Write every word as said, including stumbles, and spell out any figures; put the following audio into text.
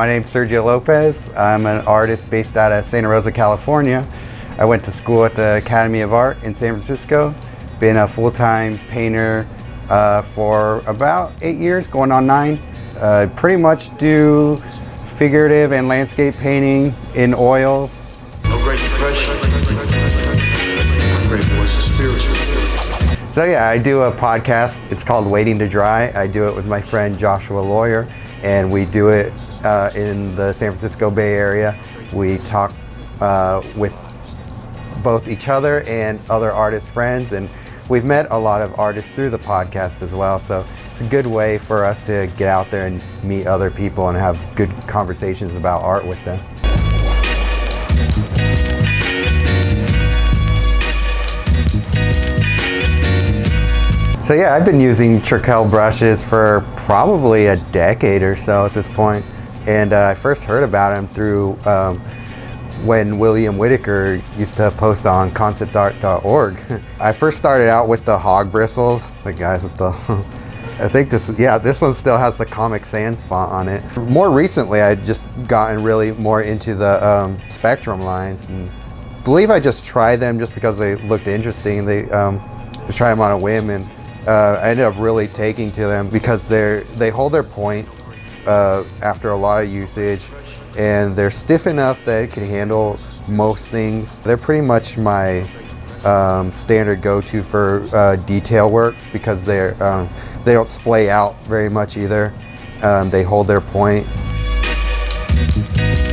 My name's Sergio Lopez. I'm an artist based out of Santa Rosa, California. I went to school at the Academy of Art in San Francisco. Been a full-time painter uh, for about eight years, going on nine. Uh, pretty much do figurative and landscape painting in oils. No Great Depression. My great voice is spiritual. So yeah, I do a podcast. It's called Waiting to Dry. I do it with my friend Joshua Lawyer, and we do it uh, in the San Francisco Bay Area. We talk uh, with both each other and other artist friends, and we've met a lot of artists through the podcast as well, so it's a good way for us to get out there and meet other people and have good conversations about art with them. So yeah, I've been using Trekell brushes for probably a decade or so at this point, and uh, I first heard about them through um, when William Whitaker used to post on concept art dot org. I first started out with the hog bristles, the guys with the, I think this, yeah, this one still has the Comic Sans font on it. More recently, I'd just gotten really more into the um, Spectrum lines, and I believe I just tried them just because they looked interesting. They um, just tried them on a whim, and uh, I ended up really taking to them because they're they hold their point uh, after a lot of usage. And they're stiff enough that it can handle most things. They're pretty much my um, standard go-to for uh, detail work because they're um, they don't splay out very much either. Um, they hold their point.